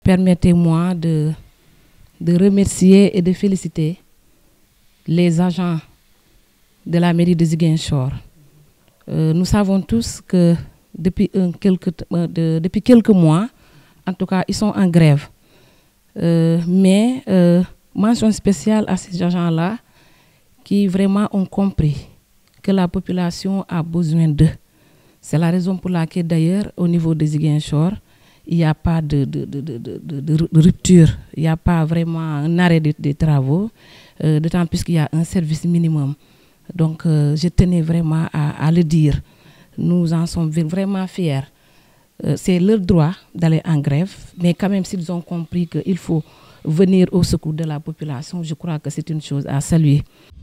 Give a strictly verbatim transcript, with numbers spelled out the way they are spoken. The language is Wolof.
permettez-moi de, de remercier et de féliciter les agents de la mairie de Ziguinchor. Euh, nous savons tous que depuis, un, quelques, euh, de, depuis quelques mois, en tout cas, ils sont en grève. Euh, mais euh, mention spéciale à ces agents-là qui vraiment ont compris que la population a besoin d'eux. C'est la raison pour laquelle d'ailleurs au niveau de Ziguinchor, il n'y a pas de, de, de, de, de, de rupture, il n'y a pas vraiment un arrêt des de travaux, euh, d'autant plus qu'il y a un service minimum. Donc euh, je tenais vraiment à, à le dire. Nous en sommes vraiment fiers. Euh, c'est leur droit d'aller en grève, mais quand même s'ils ont compris qu'il faut venir au secours de la population, je crois que c'est une chose à saluer.